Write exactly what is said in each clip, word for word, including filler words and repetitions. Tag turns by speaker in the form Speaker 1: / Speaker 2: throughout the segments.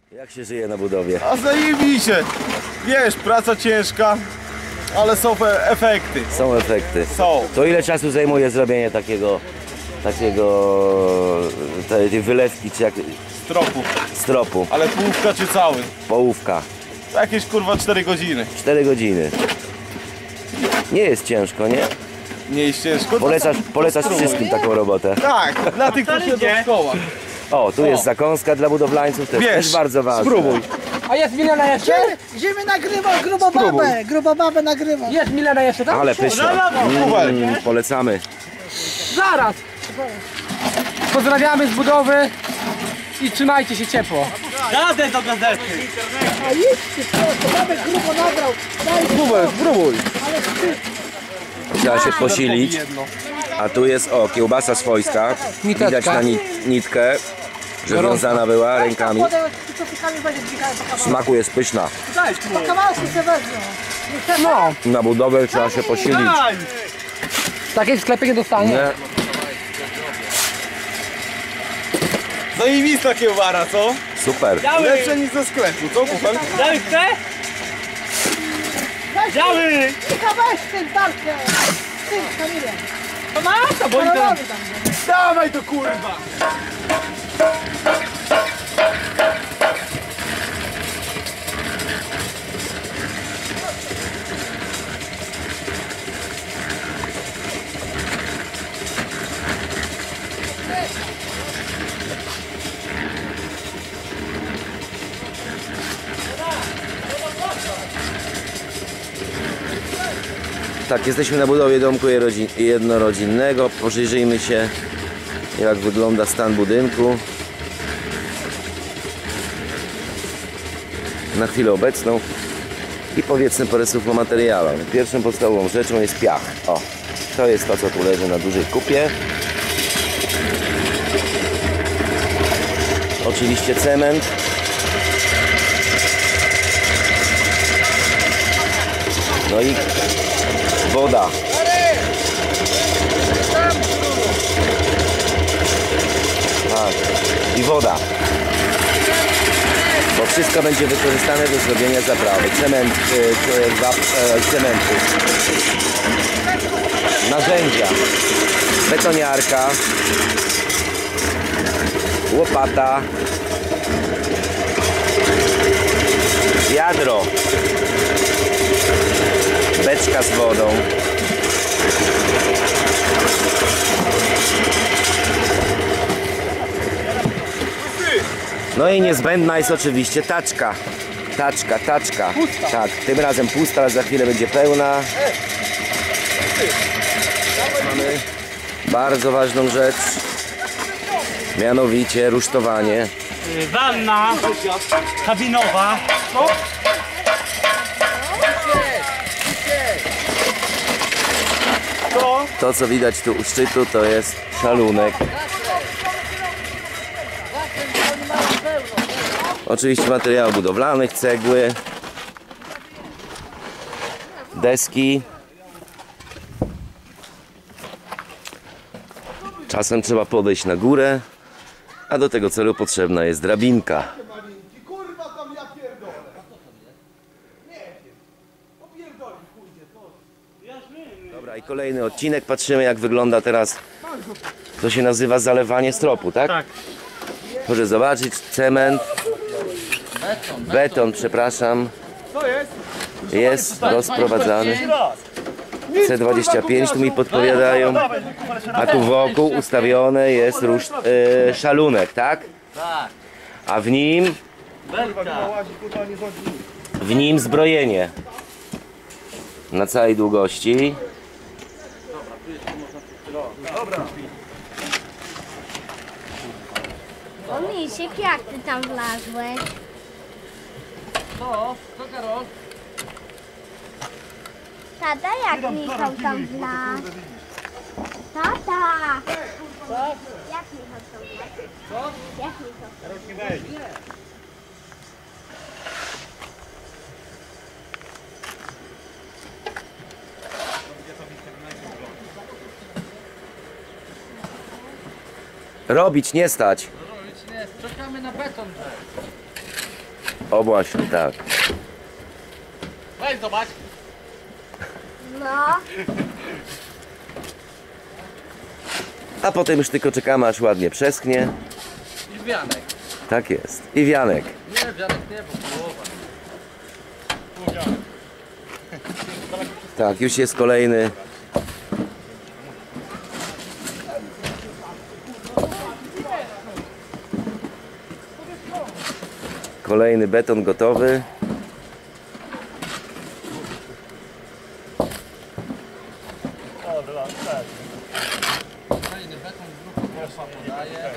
Speaker 1: Jak się żyje na budowie?
Speaker 2: A zajebiście! Wiesz, praca ciężka, ale są efekty.
Speaker 1: Są efekty.
Speaker 2: Są.
Speaker 1: To ile czasu zajmuje zrobienie takiego, takiego, tej, tej wylewki, czy jak...
Speaker 2: Stropu.
Speaker 1: Stropu.
Speaker 2: Ale połówka czy cały?
Speaker 1: Połówka.
Speaker 2: Jakieś kurwa cztery godziny.
Speaker 1: cztery godziny. Nie jest ciężko, nie?
Speaker 2: Nie jest ciężko.
Speaker 1: Polecasz, polecasz wszystkim taką robotę.
Speaker 2: Tak, dla tych, którzy siedzą w szkołach.
Speaker 1: O, tu jest zakąska dla budowlańców, to jest
Speaker 2: Wiesz,
Speaker 1: też bardzo ważne.
Speaker 2: Spróbuj.
Speaker 3: A jest Milena jeszcze?
Speaker 4: Idziemy nagrywać grubobabę, grubobabę nagrywać.
Speaker 3: Jest Milena jeszcze, tak?
Speaker 1: Ale pyszne. Mm, polecamy.
Speaker 3: Zaraz! Pozdrawiamy z budowy i trzymajcie się ciepło.
Speaker 5: Jadę do gazety.
Speaker 4: A idźcie, proszę, babę grubo nagrał. Daj
Speaker 2: Spróbuj, spróbuj.
Speaker 1: Trzeba się posilić. A tu jest, o, kiełbasa swojska.
Speaker 3: Niteczka.
Speaker 1: Widać na nit, nitkę, że wiązana była rękami. W smaku jest pyszna.
Speaker 4: po kawałku się wezmą.
Speaker 3: No,
Speaker 1: Na budowę trzeba się posilić.
Speaker 3: takiej w sklepie nie dostanie.
Speaker 1: Nie?
Speaker 2: Zajebista kiełbara, co?
Speaker 1: Super.
Speaker 2: Lepsze niż ze sklepu, co kuchan?
Speaker 5: Działy chce? Działy!
Speaker 4: Tylko weź ten tarkę. Ty, Kamilem.
Speaker 5: To ma to, bo
Speaker 4: Kolorowy
Speaker 5: idę.
Speaker 4: tam.
Speaker 2: Dawaj to kurwa!
Speaker 1: Tak, jesteśmy na budowie domku jednorodzinnego. Przyjrzyjmy się, jak wygląda stan budynku na chwilę obecną i powiedzmy parę słów o materiałach. Pierwszą podstawową rzeczą jest piach. O, to jest to, co tu leży na dużej kupie. Oczywiście cement. No i woda. Tak. I woda. Bo wszystko będzie wykorzystane do zrobienia zaprawy. Cement, e, wap, e, cementu. Narzędzia. Betoniarka. Łopata. Wiadro. Beczka z wodą. No i niezbędna jest oczywiście taczka. Taczka, taczka. Tak, tym razem pusta, ale za chwilę będzie pełna. Mamy bardzo ważną rzecz. Mianowicie rusztowanie.
Speaker 5: Wanna kabinowa.
Speaker 1: To, co widać tu u szczytu, to jest szalunek. Oczywiście materiałów budowlanych, cegły, deski. Czasem trzeba podejść na górę, a do tego celu potrzebna jest drabinka. Dobra, i kolejny odcinek. Patrzymy, jak wygląda teraz, to się nazywa zalewanie stropu, tak?
Speaker 5: Tak.
Speaker 1: Proszę zobaczyć, cement, beton, przepraszam, jest rozprowadzany. C dwadzieścia pięć tu mi podpowiadają, a tu wokół ustawione jest róż, e, szalunek, tak?
Speaker 5: Tak.
Speaker 1: A w nim, w nim zbrojenie na całej długości.
Speaker 6: O Misiek, jak ty tam wlazłeś?
Speaker 3: No, co Karol?
Speaker 6: Tata, jak Michał tam wlazł? Tata! Jak Michał tam wlazł?
Speaker 3: Co?
Speaker 6: Jak Michał tam wlazł?
Speaker 1: Robić, nie stać.
Speaker 3: Robić nie, czekamy na beton.
Speaker 1: O właśnie, tak.
Speaker 3: Weź zobacz.
Speaker 6: No.
Speaker 1: A potem już tylko czekamy, aż ładnie przeschnie.
Speaker 3: I wianek.
Speaker 1: Tak jest. I wianek.
Speaker 3: Nie, wianek nie, bo połowa.
Speaker 1: Tak, już jest kolejny. Kolejny beton gotowy.
Speaker 3: Kolejny beton z ruchu proszę podaje.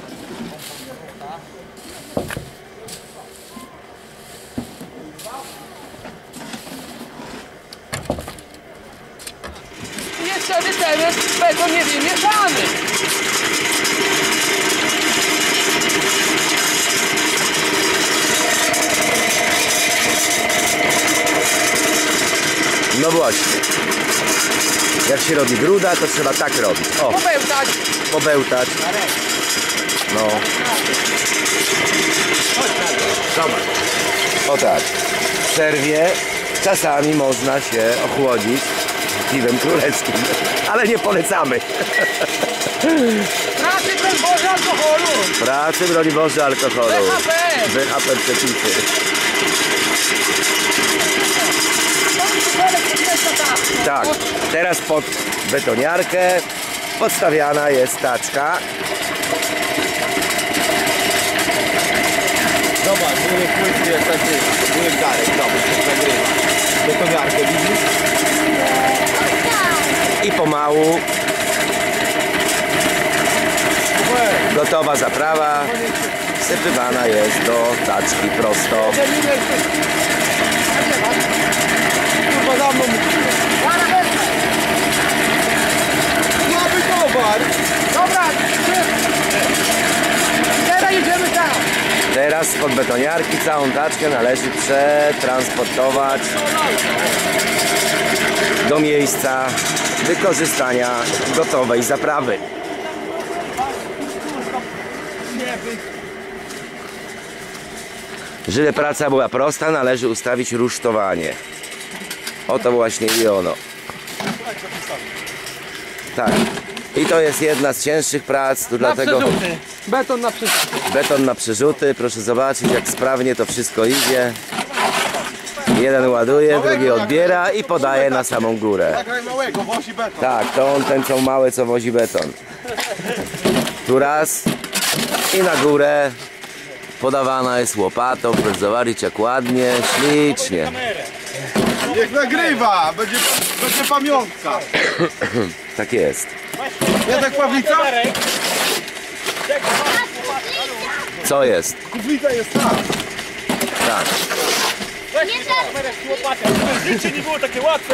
Speaker 3: I jeszcze ten beton nie wymieszany.
Speaker 1: No właśnie. Jak się robi gruda, to trzeba tak robić. O,
Speaker 3: Pobełtać.
Speaker 1: pobełtać. No. Zobacz. O tak. W przerwie czasami można się ochłodzić piwem królewskim, ale nie polecamy.
Speaker 3: Pracy bez Boże alkoholu.
Speaker 1: Pracy broni Boże alkoholu.
Speaker 3: B H P.
Speaker 1: B H P przepisy. Tak, teraz pod betoniarkę podstawiana jest taczka.
Speaker 2: Zobacz, wujek płyty jest taki, wujek Darek, zobacz, nagrywa. Betoniarkę, widzisz?
Speaker 1: I pomału gotowa zaprawa sypywana jest do taczki prosto.
Speaker 2: Kurwa, za mną mamy towar!
Speaker 3: Dobra, teraz jedziemy tam.
Speaker 1: Teraz spod betoniarki całą taczkę należy przetransportować do miejsca wykorzystania gotowej zaprawy. Żeby praca była prosta, należy ustawić rusztowanie. Oto właśnie i ono. Tak. I to jest jedna z cięższych prac, tu
Speaker 3: Na
Speaker 1: dlatego
Speaker 3: przerzuty. Beton na przerzuty.
Speaker 1: beton na przerzuty. Proszę zobaczyć, jak sprawnie to wszystko idzie. Jeden ładuje, drugi odbiera i podaje na samą górę.
Speaker 2: Nagraj małego, wozi beton.
Speaker 1: Tak, to on ten co mały, co wozi beton. Tu raz i na górę podawana jest łopatą. Proszę zobaczyć, jak ładnie, ślicznie.
Speaker 2: Niech nagrywa, będzie, będzie pamiątka.
Speaker 1: Tak jest.
Speaker 2: Ja tak Pawlica?
Speaker 1: Co jest?
Speaker 2: Kuplica jest tak.
Speaker 1: Tak.
Speaker 5: Życie nie było takie łatwe.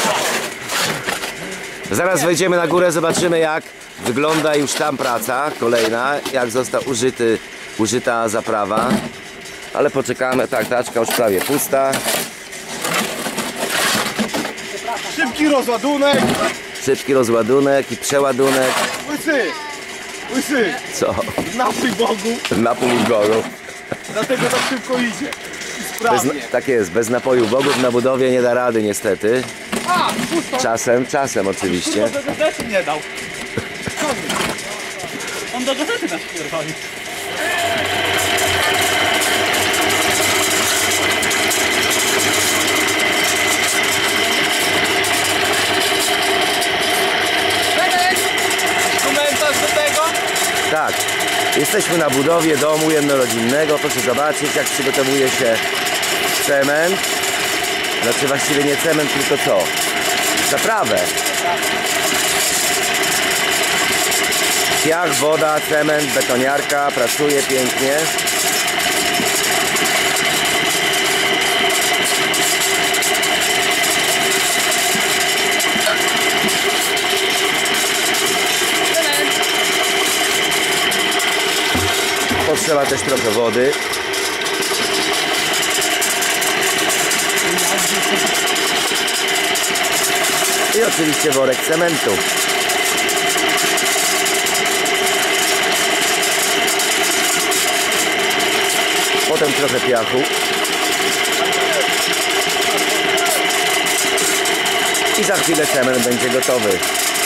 Speaker 1: Zaraz wejdziemy na górę, zobaczymy, jak wygląda już tam praca kolejna, jak została użyty, użyta zaprawa. Ale poczekamy, tak, taczka już prawie pusta.
Speaker 2: Szybki rozładunek.
Speaker 1: Szybki rozładunek i przeładunek.
Speaker 2: Łysy. Łysy.
Speaker 1: Co?
Speaker 2: Napój Bogu.
Speaker 1: Napój Bogu.
Speaker 2: Dlatego tak szybko idzie. I
Speaker 1: Bez,
Speaker 2: sprawnie.
Speaker 1: tak jest, bez napoju Bogów na budowie nie da rady niestety.
Speaker 3: A, pusto.
Speaker 1: Czasem, czasem oczywiście.
Speaker 5: Do gazety nie dał. On do gazety nas pierdoli.
Speaker 3: Komentarz do tego?
Speaker 1: Tak, jesteśmy na budowie domu jednorodzinnego. Proszę zobaczyć, jak przygotowuje się cement. Znaczy właściwie nie cement, tylko co? Zaprawę. Piach, woda, cement, betoniarka, pracuje pięknie. Potrzeba też trochę wody. I oczywiście worek cementu. Potem trochę piachu. I za chwilę cement będzie gotowy.